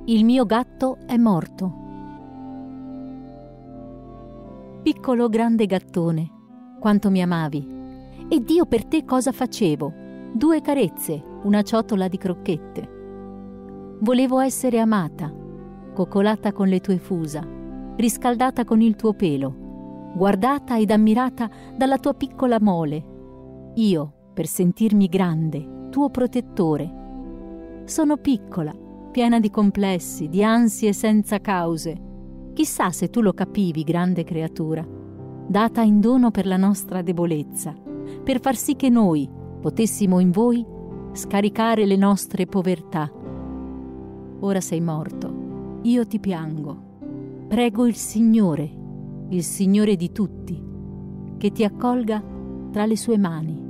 Il mio gatto è morto. Piccolo grande gattone, quanto mi amavi. E Dio per te cosa facevo? 2 carezze, una ciotola di crocchette. Volevo essere amata, coccolata con le tue fusa, riscaldata con il tuo pelo, guardata ed ammirata dalla tua piccola mole. Io, per sentirmi grande, tuo protettore. Sono piccola, piena di complessi, di ansie senza cause. Chissà se tu lo capivi, grande creatura, data in dono per la nostra debolezza, per far sì che noi potessimo in voi scaricare le nostre povertà. Ora sei morto, io ti piango. Prego il Signore di tutti, che ti accolga tra le sue mani.